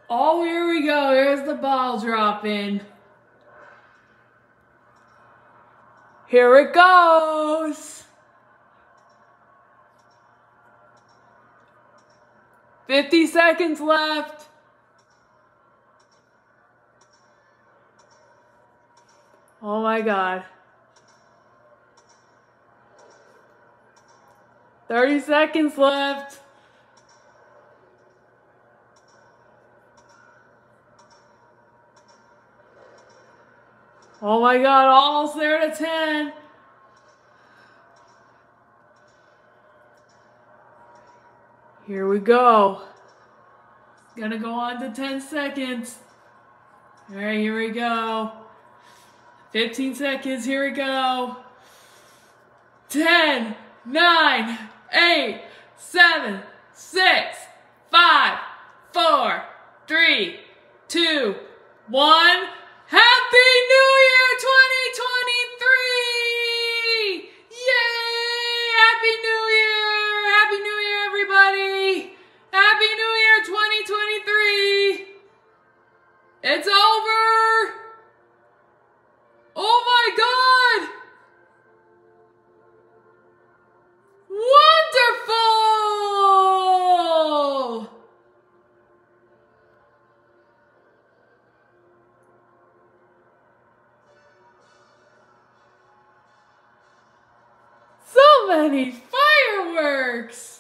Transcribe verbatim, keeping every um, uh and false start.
Oh, here we go. Here's the ball dropping. Here it goes. fifty seconds left. Oh my God. thirty seconds left. Oh my God, almost there to ten. Here we go. Gonna go on to ten seconds. All right, here we go. fifteen seconds, here we go. ten, nine, eight, seven, six, five, four, three, two, one. Happy New Year twenty twenty-three! Yay! Happy New Year! Happy New Year, everybody! Happy New Year twenty twenty-three! It's over! Oh my God! Wonderful! So many fireworks!